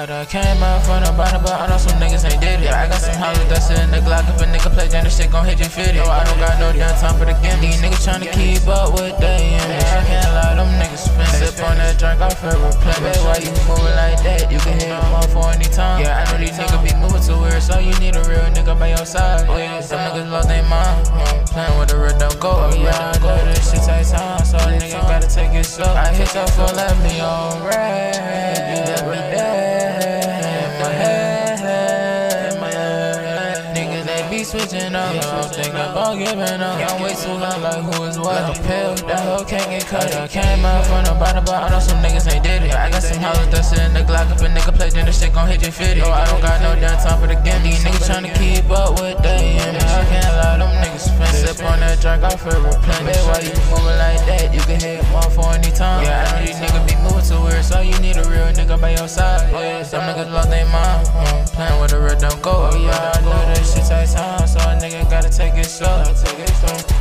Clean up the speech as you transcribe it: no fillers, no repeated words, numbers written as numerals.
Coulda came out from the bottom, but I know some niggas ain't did it. I got some houses that's in the Glock. If a nigga play, then the shit gon' hit you 50. I don't got no damn time for the game. These niggas tryna keep up with they image. I can't lie, them niggas spin. Sip on that drink, I feel replenish. Why you moving like that? You can hit them off for any time. Yeah, I know these niggas be moving too weird, so you need a real nigga by your side. Yeah, some niggas lost their mind. Playing with the real don't go. Yeah, I know this shit takes time, so a nigga gotta take it slow. I hit your phone, let me on red. You every day in my head, niggas they be switching up. I don't think about giving up. I'm way too long, like who is what? A pill, that hoe can't get cut. I came out from the bottom, but I know some niggas ain't did it. I got some houses that's in the Glock. If a nigga play, then the shit gon' hit you 50. I don't got no damn time for the game. These niggas tryna keep up with they image. I can't lie, them niggas spin. Sip on that drink, I feel replenish. Why you moving like that? You can hit them off for any time. Yeah, I know these niggas be moving too weird, so you need a real nigga by your side. Yeah, some niggas lost their mind. Playing with the real don't go. Yeah, I know that shit takes time, so a nigga gotta take it slow.